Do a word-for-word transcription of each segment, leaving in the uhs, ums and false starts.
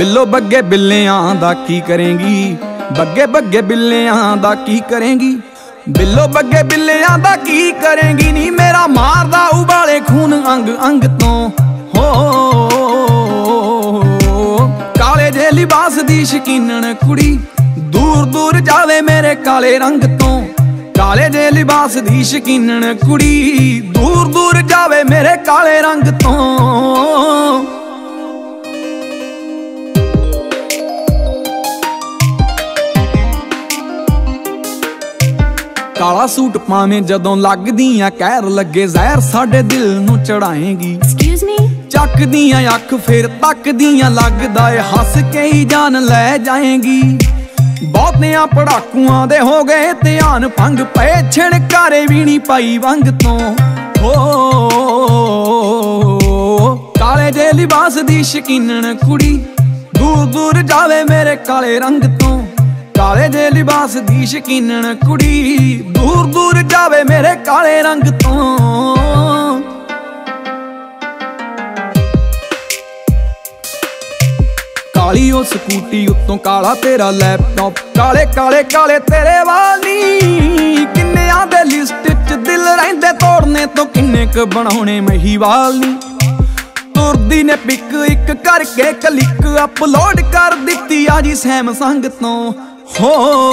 बिल्लो बग्गे बिल्लियां दा की करेंगी, बग्गे बग्गे बिल्लियां दा की करेंगी, बिल्लो बग्गे बिल्लियां दा की करेंगी। नी मेरा मारदा उबाले खून अंग अंग तो हो, काले जे लिबास दी शकीनन कुड़ी दूर दूर जावे मेरे काले रंग तो, काले जे लिबास दी शकीनन कुड़ी दूर दूर जावे मेरे काले रंग तो। काला सूट पावें जदों लगदियां कहर लगे जहर साडे दिल नूं चढ़ाएंगी। चकदियां अख फिर तकदियां लगदा ए हस के ही जान लै जाएंगी। बहुतियां पड़ाकुआं दे हो गए ध्यान भंग पे छिड़कारे भी नहीं पाई वंग तो हो, काले जे लिबास दी शकीनन कुड़ी दूर दूर जावे मेरे काले रंग तो, काले जे लिबास दी शकीनन कुड़ी दूर दूर जावे मेरे काले रंग तो। काली ओ स्कूटी उत्तों काला तेरा लैपटॉप, काले काले काले तेरे वाली किन्नियां दे लिस्ट च दिल रहिंदे तोड़ने तो किन्ने क बनाउणे महीवाल नी। तुरदी ने पिक इक करके क्लिक अपलोड कर दित्ती आजी सैमसंग तो हो,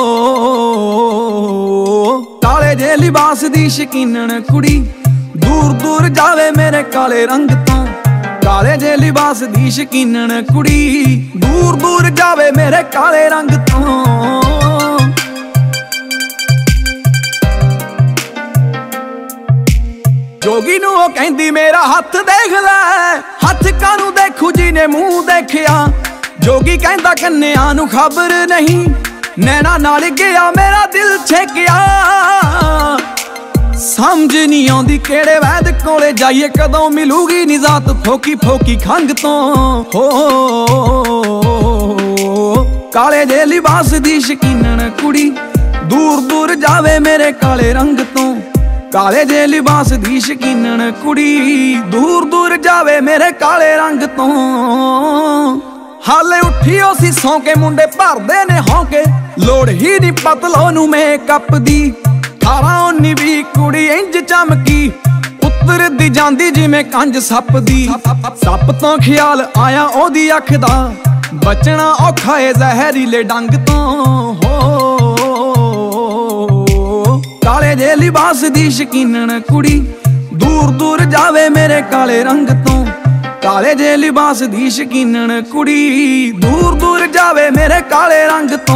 काले जे लिबास दी शकीनन कुड़ी दूर दूर जावे मेरे काले रंग तो, काले जे लिबास दी शकीनन कुड़ी दूर दूर जावे मेरे काले रंग तो। जोगी नू ओ कहंदी मेरा हथ देख लै, हथ कानू देखू जी ने मुंह देखिया। जोगी कहंदा कन्या नू खबर नहीं, नैना नाल गया मेरा दिल छेकिया। समझ नहीं आउंदी केड़े वैद कोले जाइए, कदों मिलूगी निजात फोकी फोकी खंग तो हो, काले जे लिबास दी शकीनन कुड़ी दूर दूर जावे मेरे काले रंग तो, काले जे लिबास दी शकीनन कुड़ी दूर दूर जावे मेरे काले रंग तो। हाले उठी उसी सौ के मुंडे भरदे ने होके, लोड़ ही नहीं पतलो नू मेकअप दी। अठारह उन्नी भी कुड़ी इंज चमकी उतर दी जांदी जिवें कंज सप दी। सप तो ख्याल आया ओदी अख दा, बचना औखा है जहरीले डंग तो हो, काले जे लिबास दी शकीनन कुड़ी दूर दूर जावे मेरे काले रंग तो, काले जे लिबास दी शकीनन कुड़ी दूर दूर जावे मेरे काले रंग तो।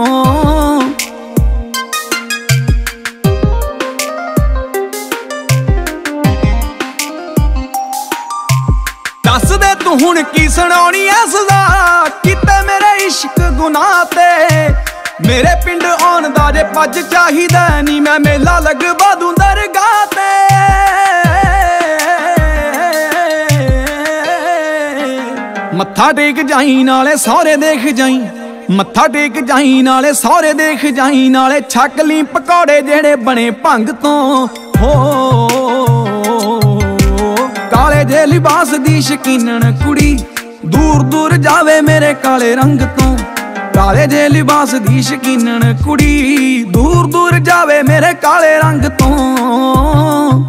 दस दे तू हुण की सुनाउणी ऐ सज़ा, किते मेरे इश्क गुनाह ते। मेरे पिंड आउण दा जे पज चाहीदा नी, मैं मेला लगवा दूं दरगाह ते। मत्था टेक जाई नाले सौरे देख जाई, मत्था टेक जाई नाले सौरे देख जाई, नाले छक ली पकौड़े जेड़े बने भंग तो हो, काले जे लिबास दी शकीनन कुड़ी दूर दूर जावे मेरे काले रंग तो, काले जे लिबास दी शकीनन कुड़ी दूर दूर जावे मेरे काले रंग तो।